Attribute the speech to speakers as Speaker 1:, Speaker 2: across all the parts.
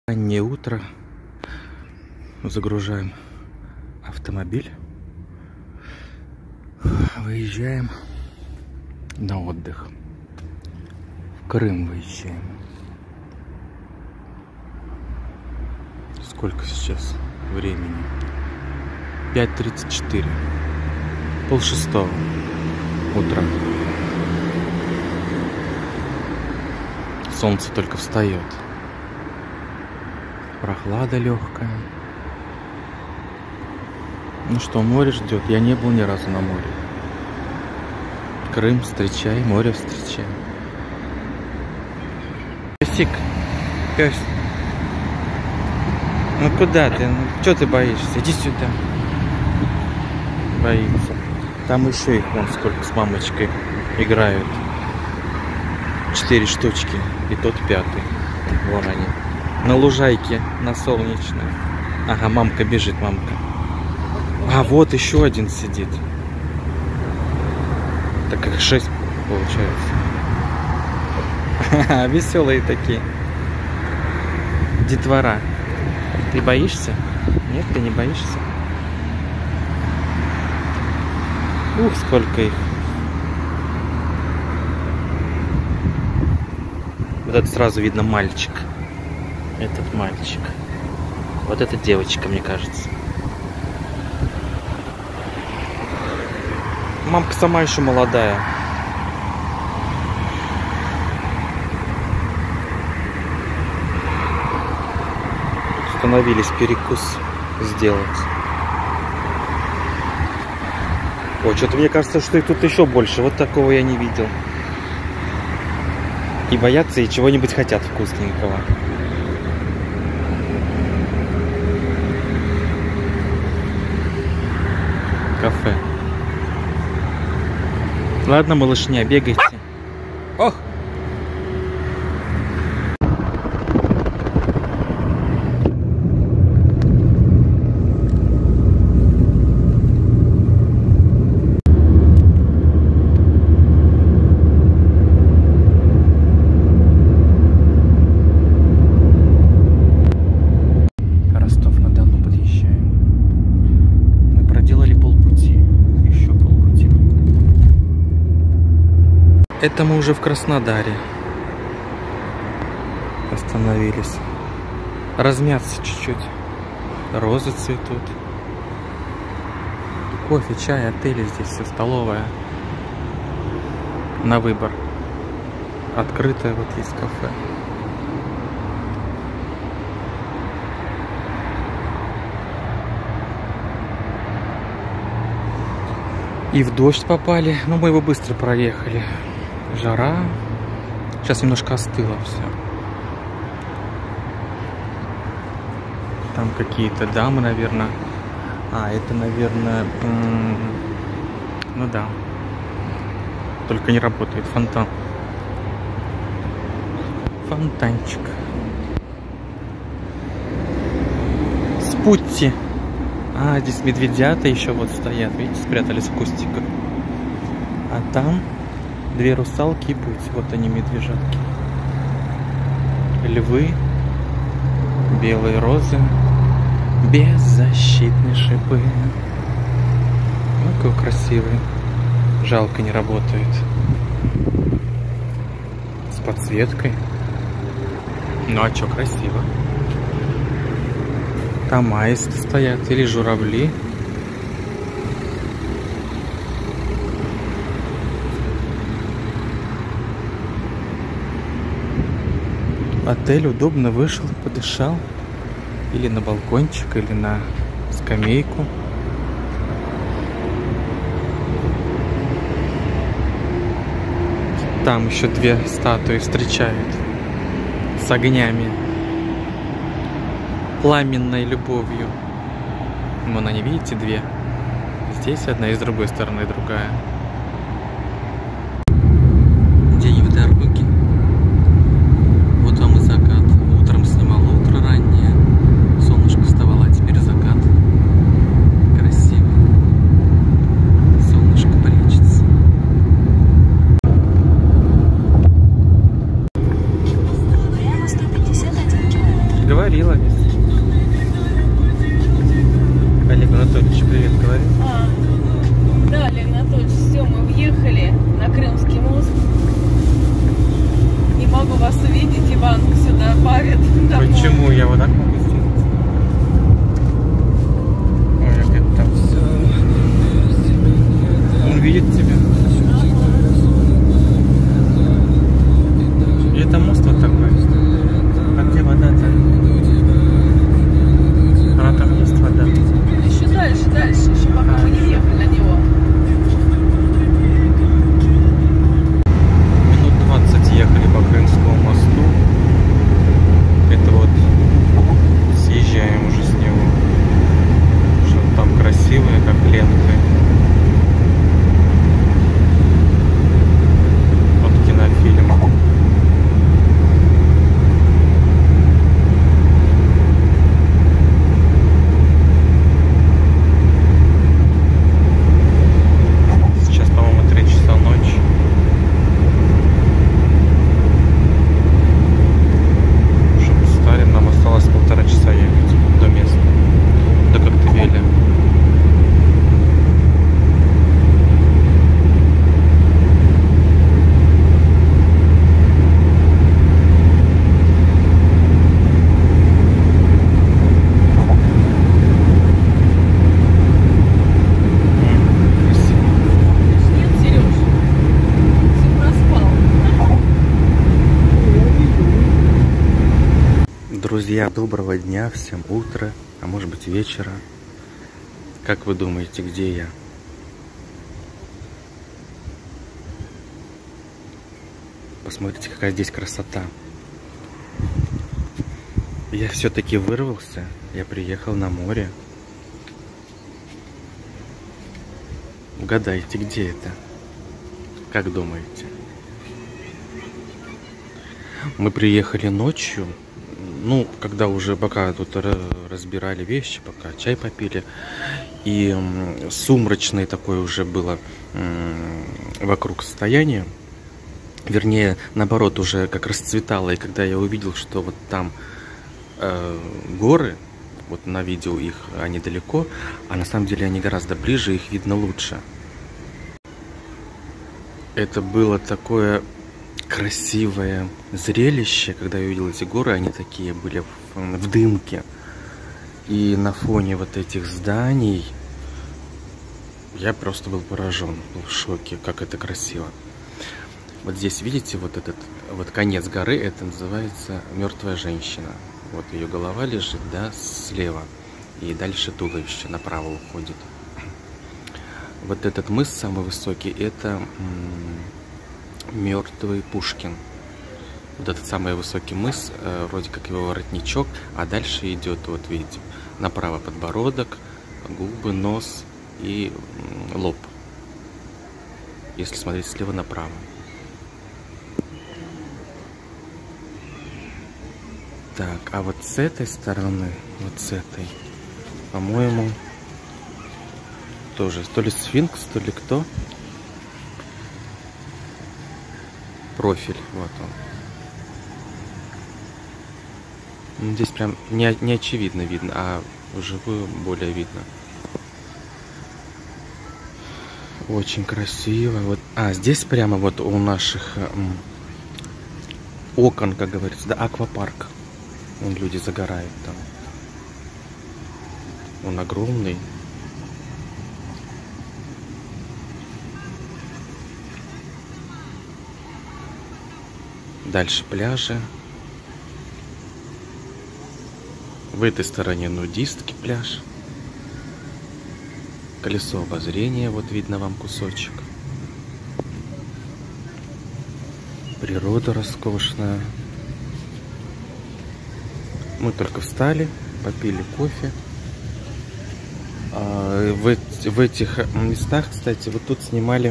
Speaker 1: Раннее утро. Загружаем автомобиль. Выезжаем на отдых. В Крым выезжаем. Сколько сейчас времени? 5:34. 5:30 утра. Солнце только встает. Прохлада легкая. Ну что, море ждет. Я не был ни разу на море. Крым встречай, море встречай. Песик, пес. Ну куда ты? Ну, что ты боишься? Иди сюда. Боится. Там еще их вон сколько с мамочкой играют. 4 штучки. И тот 5-й. Вон они. На лужайке, на солнечной. Ага, мамка бежит, мамка. А вот еще один сидит. Так их 6 получается. Веселые такие. Детвора. Ты боишься? Нет, ты не боишься? Ух, сколько их. Вот это сразу видно мальчик. Этот мальчик. Вот эта девочка, мне кажется. Мамка сама еще молодая. Остановились перекус сделать. Ой, что-то мне кажется, что и тут еще больше. Вот такого я не видел. И боятся, и чего-нибудь хотят вкусненького. Кафе. Ладно, малышня, бегайте. Ох! Ростов-на-Дону подъезжаем. Мы проделали полпути. Еще полпути. Это мы уже в Краснодаре остановились. Размяться чуть-чуть. Розы цветут. Кофе, чай, отели здесь все, столовая. На выбор. Открытое вот есть кафе. И в дождь попали, но мы его быстро проехали. Жара. Сейчас немножко остыло все. Там какие-то дамы, наверное. А, это, наверное... Ну да. Только не работает фонтан. Фонтанчик. Спутти. А, здесь медведята еще вот стоят. Видите, спрятались в кустиках. А там 2 русалки и путь. Вот они, медвежатки. Львы. Белые розы. Беззащитные шипы. Ну, какой красивый. Жалко, не работает. С подсветкой. Ну, а что, красиво. Там аисты стоят или журавли. Отель удобно вышел, подышал. Или на балкончик, или на скамейку. Там еще 2 статуи встречают. С огнями. Пламенной любовью. Вон они, видите, 2. Здесь одна и с другой стороны другая. День в дороге. Вот вам и закат. Утром снимал утро раннее. Солнышко вставало, а теперь закат. Красиво. Солнышко прячется. Говори. Говорила весь. Олег Анатольевич, привет, говори.
Speaker 2: Да, Олег Анатольевич, все, мы въехали на Крымский мост. Не могу вас увидеть, Иван сюда парит.
Speaker 1: Почему я вот так могу сделать? Ой, как там все. Он видит тебя. И это мост вот такой. А где вода-то? Она там есть вода.
Speaker 2: Еще дальше, еще пока мы не въехали на него.
Speaker 1: Минут 20 ехали по Крымскому мосту. Это вот съезжаем уже с него. Что там красивое, как ленты. От кинофильма. Сейчас, по-моему, 3 часа ночи. Чтобы встали, нам осталось 1,5 часа ехать до места, до Коктебеля.
Speaker 2: Нет, Сереж, все проспал.
Speaker 1: Друзья, доброго дня, всем утра, а может быть вечера. Как вы думаете, где я? Посмотрите, какая здесь красота. Я все-таки вырвался, я приехал на море. Угадайте, где это? Как думаете? Мы приехали ночью, ну, когда уже пока тут разбирали вещи, пока чай попили, и сумрачное такое уже было вокруг состояние. Вернее, наоборот, уже как расцветало, и когда я увидел, что вот там горы, вот на видео их, они далеко, а на самом деле они гораздо ближе, их видно лучше. Это было такое красивое зрелище, когда я увидел эти горы, они такие были в дымке. И на фоне вот этих зданий я просто был поражен, был в шоке, как это красиво. Вот здесь видите, вот этот вот конец горы, это называется мертвая женщина. Вот ее голова лежит, да, слева. И дальше туловище направо уходит. Вот этот мыс самый высокий, это мертвый Пушкин. Вот этот самый высокий мыс, вроде как его воротничок, а дальше идет, вот видите, направо подбородок, губы, нос и лоб. Если смотреть слева направо. Так, а вот с этой стороны, вот с этой, по-моему, тоже то ли сфинкс, то ли кто. Профиль, вот он. Здесь прям не очевидно видно, а вживую более видно. Очень красиво. Вот. А здесь прямо вот у наших окон, как говорится, да, аквапарк. Вон люди загорают там. Он огромный. Дальше пляжи. В этой стороне нудистский пляж. Колесо обозрения, вот видно вам кусочек. Природа роскошная. Мы только встали, попили кофе. В этих местах, кстати, вот тут снимали,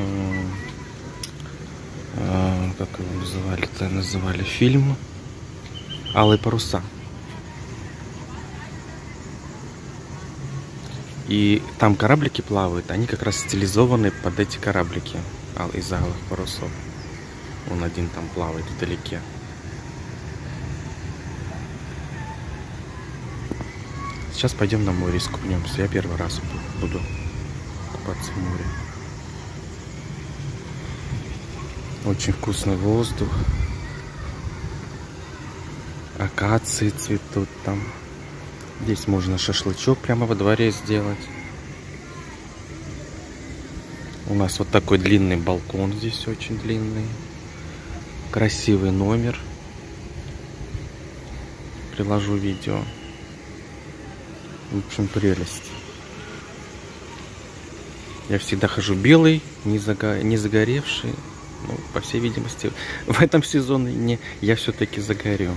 Speaker 1: как его называли фильм «Алые паруса». И там кораблики плавают, они как раз стилизованы под эти кораблики из алых парусов. Он один там плавает вдалеке. сейчас пойдем на море искупнемся. Я первый раз буду купаться в море. Очень вкусный воздух. Акации цветут там. Здесь можно шашлычок прямо во дворе сделать. У нас вот такой длинный балкон здесь, очень длинный. Красивый номер. Приложу видео. В общем, прелесть. Я всегда хожу белый, не загоревший. Ну, по всей видимости, в этом сезоне я все-таки загорю.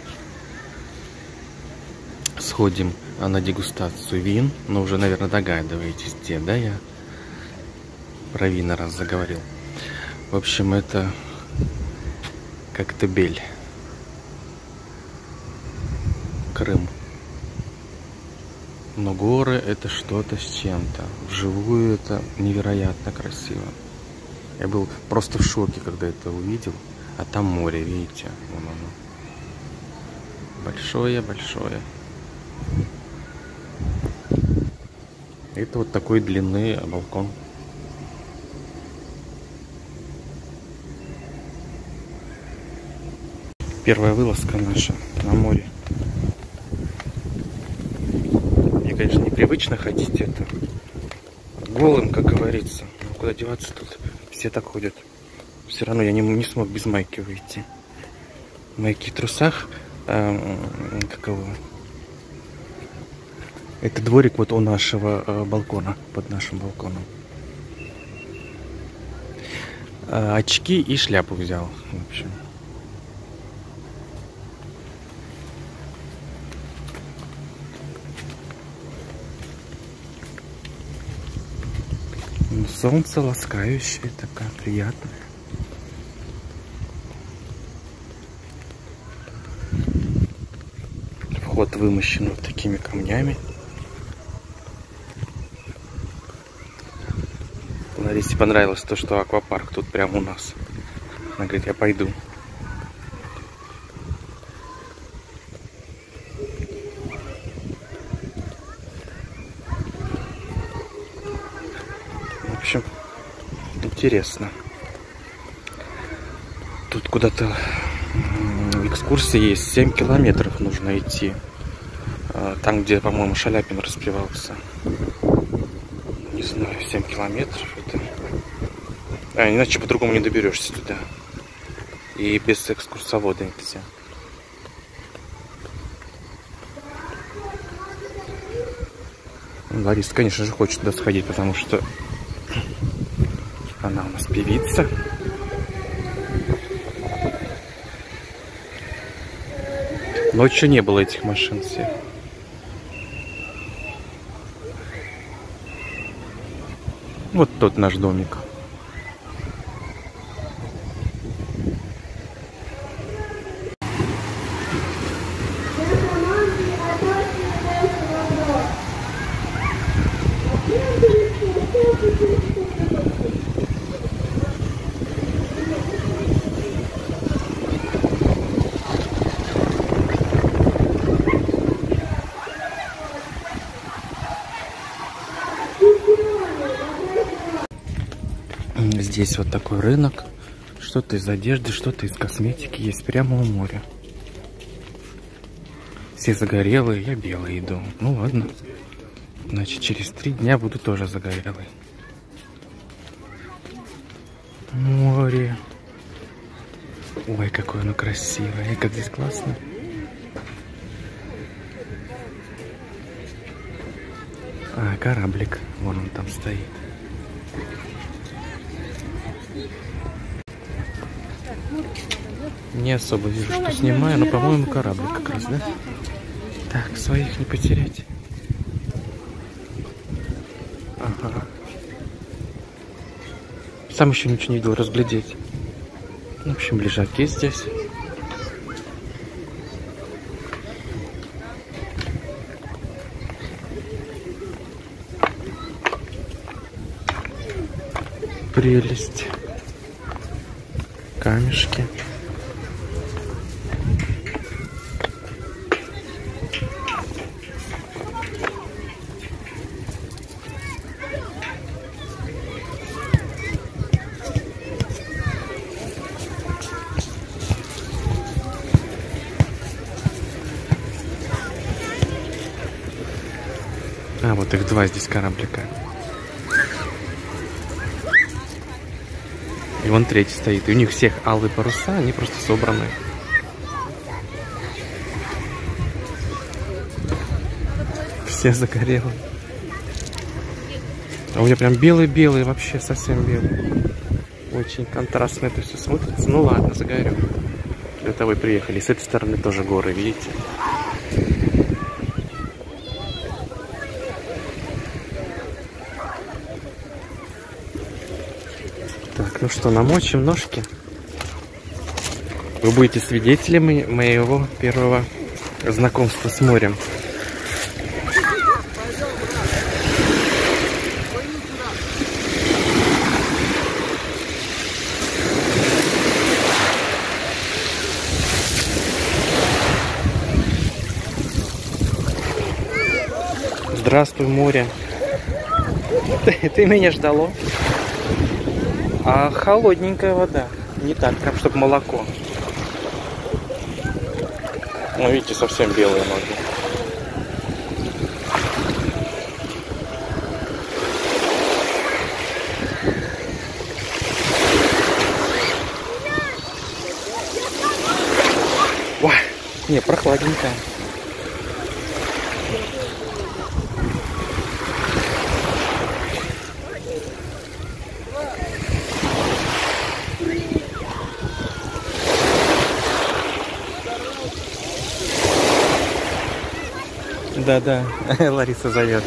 Speaker 1: Сходим на дегустацию вин. Но уже, наверное, догадываетесь, где, да, я про вина раз заговорил. В общем, это Коктебель. Крым. Но горы это что-то с чем-то. Вживую это невероятно красиво. Я был просто в шоке, когда это увидел. А там море, видите? Вон оно. Большое-большое. Это вот такой длины балкон. Первая вылазка наша на море. Мне, конечно, непривычно ходить это голым, как говорится. Но куда деваться тут? Все так ходят. Все равно я не смог без майки выйти. Майки в трусах. Каково? Это дворик вот у нашего балкона, под нашим балконом. Очки и шляпу взял, в общем. Солнце ласкающее, такое приятное. Вход вымощен вот такими камнями. Ларисе понравилось то, что аквапарк тут прямо у нас. Она говорит, я пойду. В общем, интересно. Тут куда-то в экскурсии есть 7 километров нужно идти. Там, где, по-моему, Шаляпин распевался. Не знаю, 7 километров это... иначе по-другому не доберешься туда. И без экскурсовода нельзя. Лариса, конечно же, хочет туда сходить, потому что она у нас певица. Ночью не было этих машин всех. Вот тот наш домик. Здесь вот такой рынок. Что-то из одежды, что-то из косметики есть прямо у моря. Все загорелые, я белый иду. Ну ладно. Значит, через 3 дня буду тоже загорелый. Море. Ой, какое оно красивое. И как здесь классно. А, кораблик. Вон он там стоит. Не особо вижу, что снимаю, но, по-моему, кораблик как раз, да? Так, своих не потерять. Ага. Сам еще ничего не видел разглядеть. В общем, лежаки здесь. Прелесть. Камешки. А, вот их два здесь кораблика. И вон третий стоит. И у них всех алые паруса, они просто собраны. Все загорелые. А у меня прям белый-белый, вообще совсем белый. Очень контрастно это все смотрится. Ну ладно, загорю. Для того и приехали. С этой стороны тоже горы, видите? Так, ну что, намочим ножки. Вы будете свидетелями моего первого знакомства с морем. Здравствуй, море. Ты меня ждало? А холодненькая вода. Не так, прям чтобы молоко. Ну, видите, совсем белые ноги. Ой, не, прохладненькая. Да-да, Лариса зовет.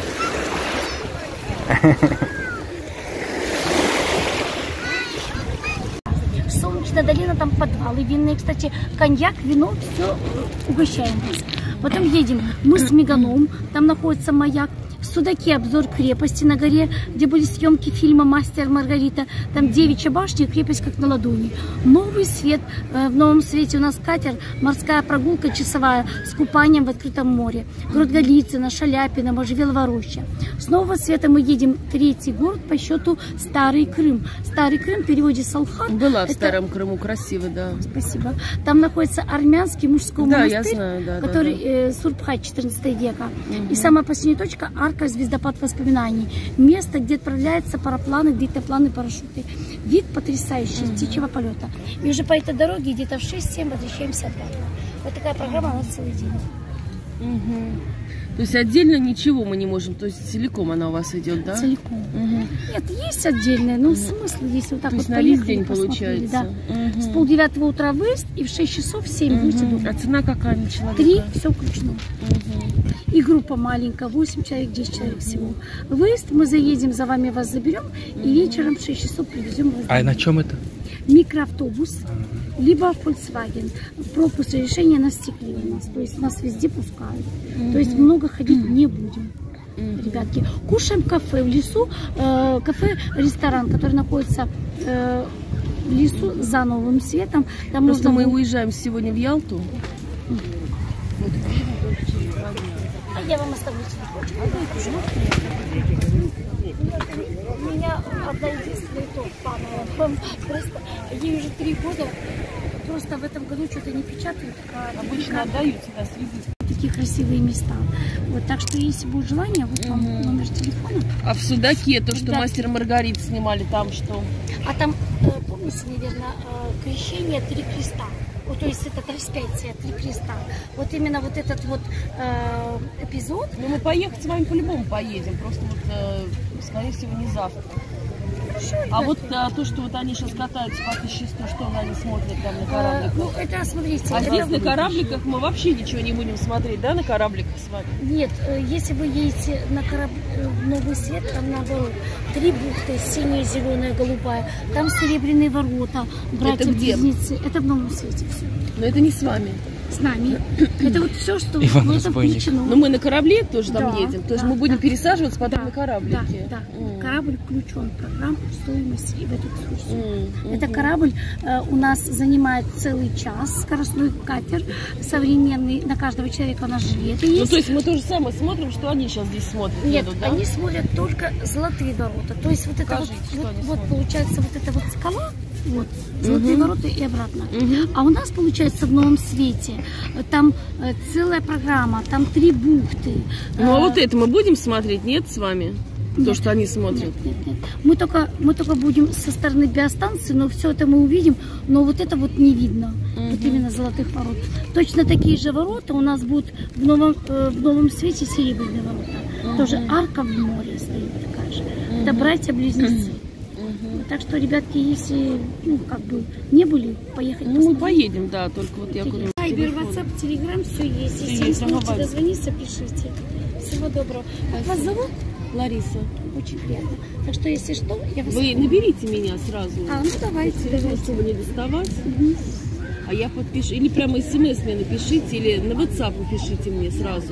Speaker 3: Солнечная долина, там подвалы винные, кстати, коньяк, вино, все угощаем вас. Потом едем мы с Меганом, там находится маяк. В Судаке обзор крепости на горе, где были съемки фильма «Мастер и Маргарита». Там девичья башня, крепость как на ладони. Новый свет, в новом свете у нас катер, морская прогулка часовая с купанием в открытом море. Город Голицыно, Шаляпино, Можжевелова роща. С нового света мы едем третий город по счету Старый Крым. Старый Крым в переводе с Алхат.
Speaker 2: Была в Старом Крыму, красиво, да.
Speaker 3: Спасибо. Там находится армянский мужской монастырь,
Speaker 2: я знаю, да,
Speaker 3: который Сурбхай 14 века. И самая последняя точка — арка «Звездопад воспоминаний». Место, где отправляются парапланы, дельтапланы, парашюты. Вид потрясающий, птичьего полета. И уже по этой дороге где-то в 6-7 возвращаемся обратно. Вот такая программа на целый день.
Speaker 2: То есть отдельно ничего мы не можем, то есть целиком она у вас идет, да?
Speaker 3: Целиком. Нет, есть отдельная, но смысл, если вот так
Speaker 2: то
Speaker 3: вот
Speaker 2: есть на весь
Speaker 3: поехали,
Speaker 2: день получается.
Speaker 3: Да. С 9:30 утра выезд, и в 6 часов 7 будете дома.
Speaker 2: А цена какая на человека?
Speaker 3: 3, все включено. И группа маленькая, 8 человек, 10 человек всего. Выезд, мы заедем за вами, вас заберем, и вечером в 6 часов привезем вас.
Speaker 1: А на чем это?
Speaker 3: Микроавтобус, либо Volkswagen. Пропуск решения на стекле у нас, то есть нас везде пускают. То есть много ходить не будем. Ребятки, кушаем в кафе в лесу, кафе-ресторан, который находится в лесу за Новым Светом. Там
Speaker 2: Просто мы уезжаем сегодня в Ялту.
Speaker 3: А я вам оставлю телефончик. У меня одна единственная топ, просто ей уже 3 года, просто в этом году что-то не печатают.
Speaker 2: Обычно отдают сюда с визиткой.
Speaker 3: Такие красивые места. Вот, так что, если будет желание, вот вам номер телефона.
Speaker 2: А в Судаке, то, что «Мастер и Маргарита» снимали, там что?
Speaker 3: А там, помните, наверное, крещение 3 креста. Вот, то есть это распятие 3 креста. Вот именно вот этот вот эпизод.
Speaker 2: Ну, мы поехать с вами по-любому поедем, просто вот, скорее всего, не завтра. А вот то, что вот они сейчас катаются по 1100, что они смотрят там на корабликах?
Speaker 3: Ну, это, смотрите.
Speaker 2: А здесь на корабликах мы вообще ничего не будем смотреть, да, на корабликах с вами?
Speaker 3: Нет, если вы едете на в Новый Свет, там наоборот 3 бухты, синяя, зеленая, голубая, там серебряные ворота, братья-близнецы. Это в Новом Свете все.
Speaker 2: Но это не с вами.
Speaker 3: С нами. Это вот все, что
Speaker 1: Иван
Speaker 3: в этом включено.
Speaker 2: Но мы на корабле тоже там едем. То есть мы будем
Speaker 3: да.
Speaker 2: пересаживаться потом на кораблике.
Speaker 3: Да. Корабль включен в программу стоимости и в эту экскурсию. Это корабль у нас занимает целый час. Скоростной катер современный. На каждого человека у нас жилеты есть.
Speaker 2: Ну, то есть мы то же самое смотрим, что они сейчас здесь смотрят.
Speaker 3: Нет,
Speaker 2: едут, да?
Speaker 3: они смотрят только золотые ворота. То есть вот это вот получается вот эта вот скала. Вот, Золотые ворота и обратно. А у нас, получается, в Новом Свете, там целая программа, там 3 бухты.
Speaker 2: Ну, а вот это мы будем смотреть, нет, с вами?
Speaker 3: Нет,
Speaker 2: То, что они смотрят?
Speaker 3: Нет. Мы только будем со стороны биостанции, но все это мы увидим, но вот это вот не видно. Вот именно Золотых ворот. Точно такие же ворота у нас будут в Новом Свете, Серебряные ворота. Тоже арка в море стоит такая же. Это братья-близнецы. Так что, ребятки, если, не были, поехать
Speaker 2: Ну, мы поедем, да, только вот я говорю.
Speaker 3: Вайбер, WhatsApp, Telegram, все есть. Если не сможете дозвониться, пишите. Всего доброго. Как вас зовут?
Speaker 2: Лариса.
Speaker 3: Очень приятно. Так что, если что, я вас...
Speaker 2: Вы наберите меня сразу.
Speaker 3: Ну давайте.
Speaker 2: Чтобы не доставать. А я подпишу. Или прямо смс мне напишите, или на WhatsApp напишите мне сразу.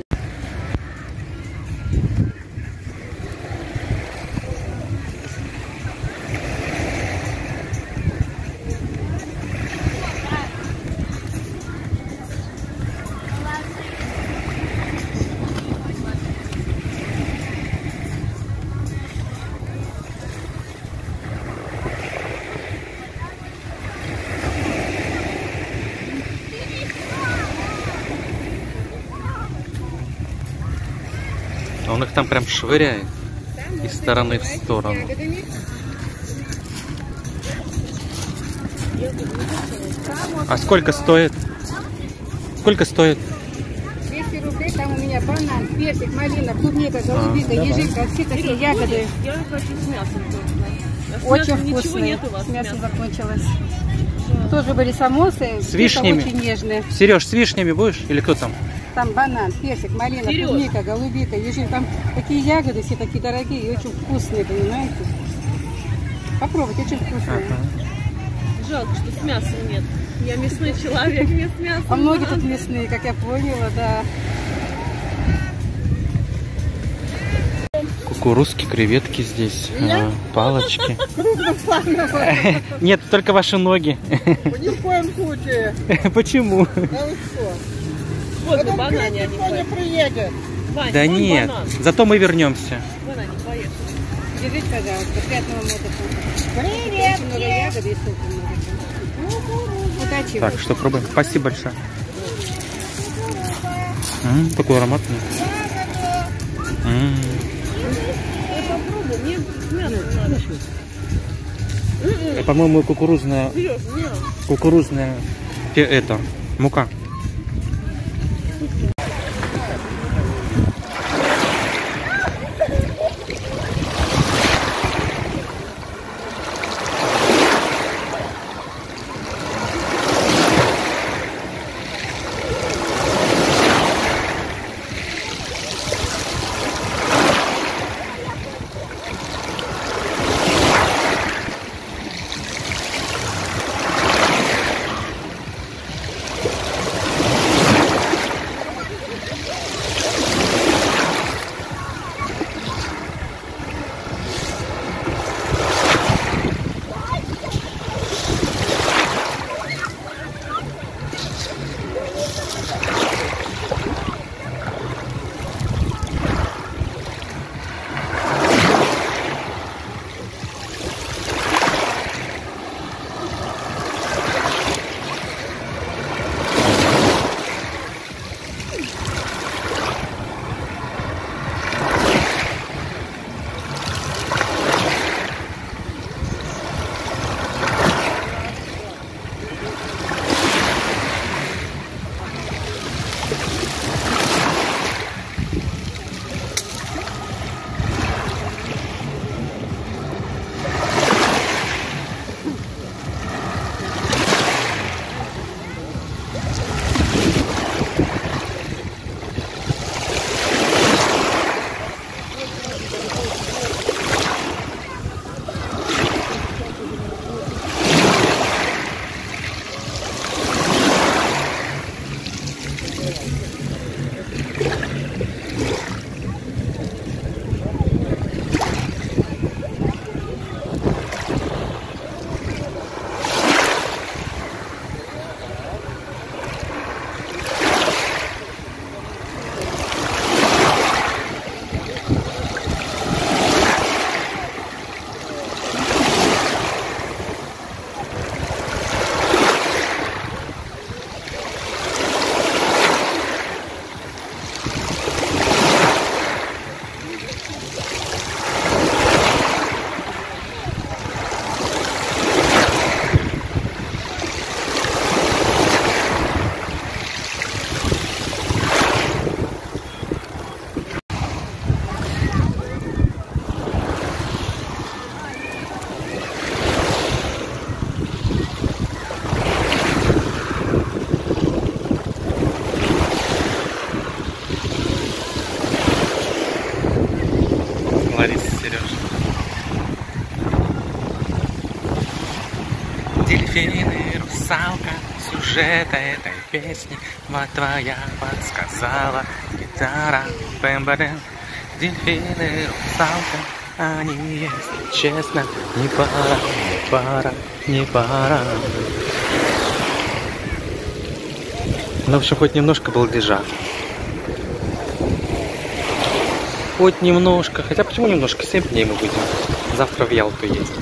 Speaker 1: Он их там прям швыряет из стороны в сторону. А сколько стоит? Сколько стоит?
Speaker 4: 200 рублей, там у меня банан, персик, малина, клубника, голубика, ежика, все такие ягоды.
Speaker 2: Я хочу с мясом только.
Speaker 4: Очень
Speaker 2: Ничего
Speaker 4: вкусные.
Speaker 2: нет у вас.
Speaker 4: Мясо закончилось. Тоже были самосы,
Speaker 1: С вишнями?
Speaker 4: очень нежные.
Speaker 1: Сереж, с вишнями будешь? Или кто там?
Speaker 4: Там банан, персик, малина,
Speaker 2: Серёж.
Speaker 4: клубника, голубика, ежик. Там такие ягоды, все такие дорогие и очень вкусные, понимаете? Попробуйте, очень вкусные.
Speaker 2: Жалко, что с мясом нет. Я мясной человек, мне с мясом.
Speaker 4: А многие
Speaker 2: надо.
Speaker 4: тут мясные, как я поняла, да.
Speaker 1: Кукурузки, креветки здесь, палочки. Нет, только ваши ноги.
Speaker 4: Ни в коем случае.
Speaker 1: Почему?
Speaker 4: Да вы что?
Speaker 2: Вот на банане они
Speaker 4: Никто не приедет.
Speaker 2: Вань,
Speaker 1: Да
Speaker 2: вон
Speaker 1: нет,
Speaker 2: банан.
Speaker 1: зато мы вернемся.
Speaker 2: Вон они, поехали.
Speaker 4: Держите, пожалуйста, приятного отдыха. Привет! Очень много ягод и сока много. Удачи вам.
Speaker 1: Так, что пробуем? Спасибо большое. Такой ароматный.
Speaker 2: Я попробую, мне с мясом надо.
Speaker 1: По-моему, кукурузная мука. Лариса, Сережа. Дельфины, русалка, сюжет этой песни вот твоя подсказала гитара. Бэм-бэм. Дельфины, русалка, они, если честно, не пара, не пара, не пара. Ну, в общем, хоть немножко балдежа. Хоть немножко. Хотя почему немножко? 7 дней мы будем. Завтра в Ялту ездить.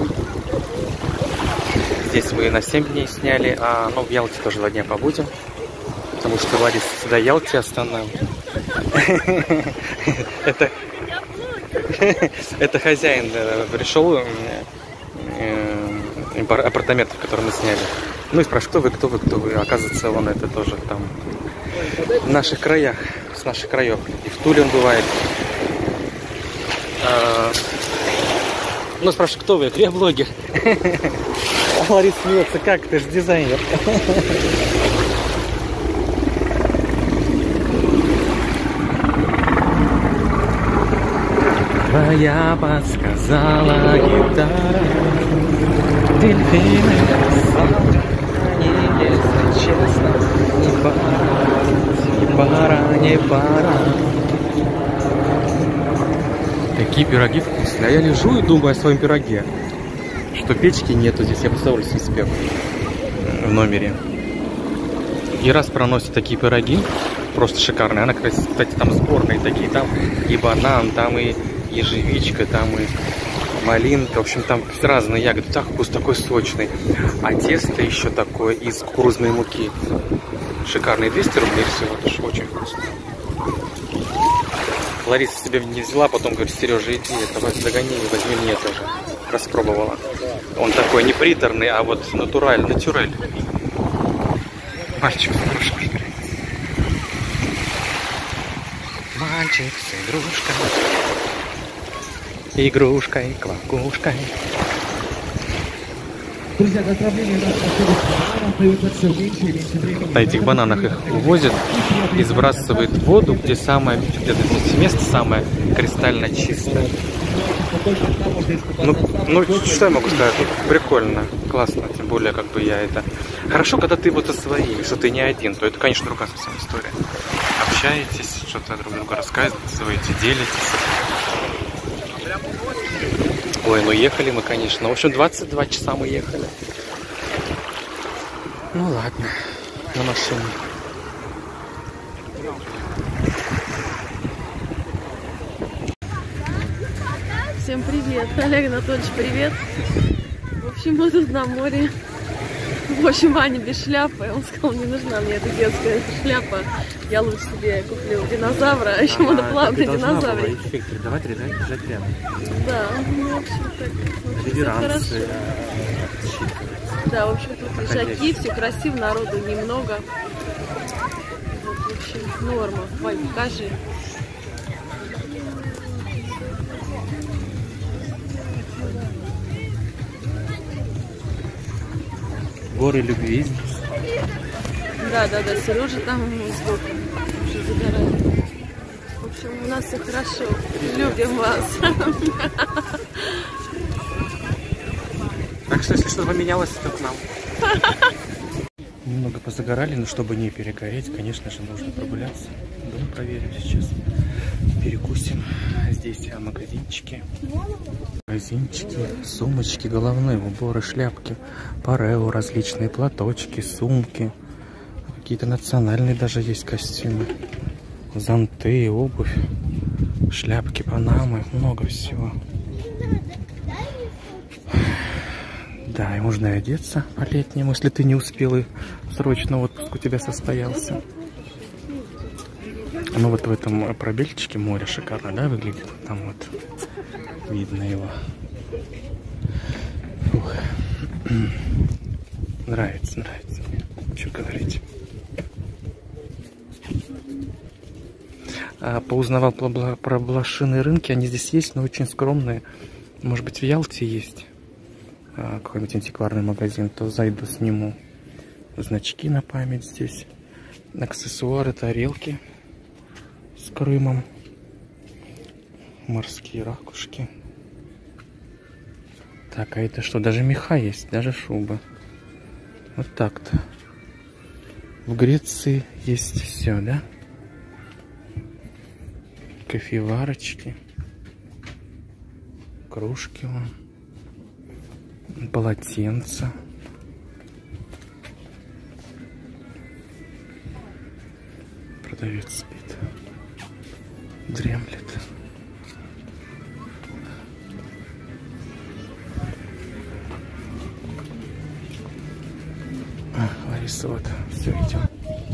Speaker 1: Здесь мы на 7 дней сняли, ну, в Ялте тоже 2 дня побудем. Потому что Лариса всегда в Ялте останавливает. Это хозяин пришел апартаментов, которые мы сняли. Ну и спрашиваю, кто вы. Оказывается, он это тоже там в наших краях, с наших краев. И в Туле он бывает. Ну, спрашиваю, кто вы? Я говорю, я блогер. А Лариса смеется, как? Ты же дизайнер. Твоя подсказала гитара. Дельфины, они, если честно, не пара, не пара. Такие пироги вкусные. А я лежу и думаю о своем пироге. Что печки нету здесь, я представляю, не спек в номере. И раз проносит такие пироги, просто шикарные. Она, кстати, там сборные такие. Там и банан, там и ежевичка, там и малинка. В общем, там разные ягоды. Так вкус такой сочный. А тесто еще такое из кукурузной муки. Шикарные. 200 рублей всего. Это же очень вкусно. Лариса себе не взяла, потом говорит, Сережа, иди, это догони, возьми мне тоже. Распробовала. Он такой не приторный, а вот натураль. Мальчик с игрушкой играет. Мальчик с игрушкой. Игрушкой, квакушкой.
Speaker 5: Друзья, на отправление
Speaker 1: на этих бананах их увозят и сбрасывают в воду, где самое, где-то здесь место самое кристально чистое. Ну, что я могу сказать? Прикольно, классно, тем более, как бы я это... Хорошо, когда ты вот со своими, что ты не один, то это, конечно, другая совсем история. Общаетесь, что-то друг другу рассказываете, делитесь. Ой, ну ехали мы, конечно. В общем, 22 часа мы ехали. Ну ладно, на машине.
Speaker 2: Всем привет. Олег Анатольевич, привет. В общем, мы тут на море. В общем, Аня без шляпы. Он сказал, не нужна мне эта детская шляпа. Я лучше себе куплю динозавра, а еще моноплавный динозавр.
Speaker 1: Давай бежать рядом.
Speaker 2: Да, ну, в общем, так.
Speaker 1: Реверанс.
Speaker 2: Да, в общем, тут лежаки, все красиво, народу немного. Вот, в общем, норма. Вань, покажи.
Speaker 1: Горы любви здесь.
Speaker 2: Да, Сережа там сбоку уже загорает. В общем, у нас все хорошо. Любим вас.
Speaker 1: Так что, если что-то поменялось, то к нам. Немного позагорали, но чтобы не перегореть, конечно же, нужно прогуляться. Дом проверим сейчас. Перекусим. Здесь магазинчики. Сумочки, головные уборы, шляпки, парео, различные платочки, сумки. Какие-то национальные даже есть костюмы. Зонты, обувь, шляпки, панамы. Много всего. Да, и можно одеться по-летнему, если ты не успел и срочно отпуск у тебя состоялся. Ну вот в этом пробельчике море шикарно, да, выглядит? Там вот видно его. Фух. Нравится мне. Что говорить. Поузнавал про блошиные рынки. Они здесь есть, но очень скромные. Может быть, в Ялте есть какой-нибудь антикварный магазин, то зайду, сниму значки на память здесь. Аксессуары, тарелки с Крымом. Морские ракушки. Так, а это что? Даже меха есть, даже шуба. Вот так-то. В Греции есть все, да? Кофеварочки. Кружки вон. Полотенца. Продавец спит. Дремлет. Лариса, вот, все, идем.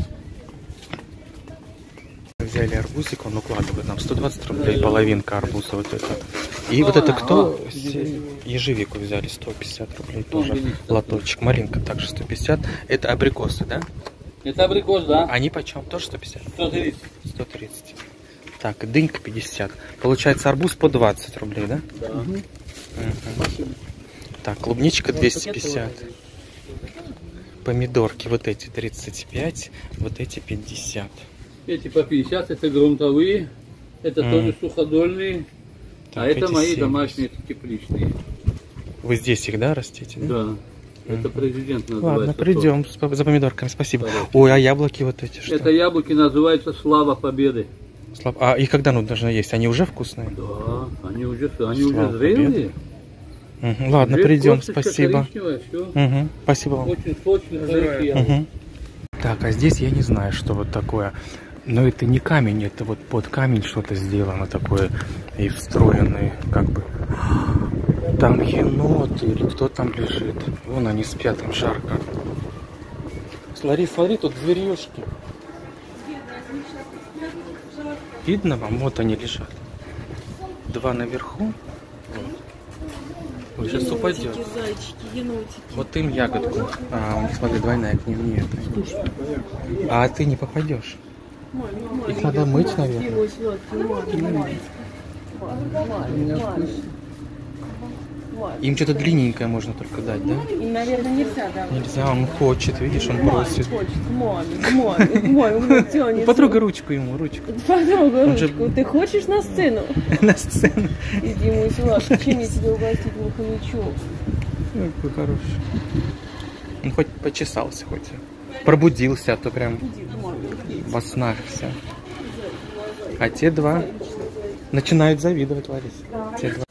Speaker 1: Взяли арбузик, он укладывает нам 120 рублей, половинка арбуза вот это. И вот это кто? Ежевику взяли 150 рублей тоже, лоточек. Малинка также 150. Это абрикосы, да?
Speaker 5: Это абрикос, да.
Speaker 1: Они почем? Тоже 150?
Speaker 5: 130.
Speaker 1: 130. Так, дынька 50. Получается арбуз по 20 рублей, да?
Speaker 5: Да.
Speaker 1: Угу. Так, клубничка 250. Помидорки вот эти 35, вот эти 50.
Speaker 5: Эти по 50, это грунтовые, это тоже суходольные,
Speaker 1: Так,
Speaker 5: а это
Speaker 1: эти
Speaker 5: мои
Speaker 1: 70.
Speaker 5: домашние, это тепличные.
Speaker 1: Вы здесь их, да, растите? Да.
Speaker 5: Да. Это президент называется.
Speaker 1: Ладно, придем за помидорками, спасибо.
Speaker 5: Пожалуйста.
Speaker 1: Ой, а яблоки вот эти что?
Speaker 5: Это яблоки называются «Слава Победы».
Speaker 1: А их когда нужно есть? Они уже вкусные?
Speaker 5: Да, они уже
Speaker 1: Слава
Speaker 5: зрелые.
Speaker 1: Победы. Угу. Ладно,
Speaker 5: Уже
Speaker 1: придем,
Speaker 5: косточка
Speaker 1: спасибо.
Speaker 5: коричневая, всё.
Speaker 1: Угу. Спасибо вам.
Speaker 5: Очень сочно, хорошие яблоки.
Speaker 1: Угу. Так, а здесь я не знаю, что вот такое. Но это не камень, это вот под камень что-то сделано такое и встроенные, как бы. Там еноты или кто там лежит. Вон они спят, там жарко. Смотри, смотри, тут зверюшки. Видно вам? Вот они лежат. Два наверху. Вот. Сейчас упадет.
Speaker 2: Зайчики, енотики.
Speaker 1: Вот им ягодку. А, у них, смотри, двойная, к ним нет. А ты не попадешь. Их надо мыть, наверное. Им что-то длинненькое можно только дать, да?
Speaker 2: Им, наверное, нельзя давать.
Speaker 1: Нельзя, он хочет, видишь, он просит.
Speaker 2: Хочет, маме, тянет.
Speaker 1: Потрогай ручку ему, ручку.
Speaker 2: Потрогай
Speaker 1: Он же-
Speaker 2: ручку. Ты хочешь на сцену?
Speaker 1: На сцену.
Speaker 2: Иди, мой силашка, чем я тебя угостить, мой хомячок?
Speaker 1: Какой хороший. Он хоть почесался, хоть. Пробудился, а то прям во снах все. А те два начинают завидовать, Лариса. Те два.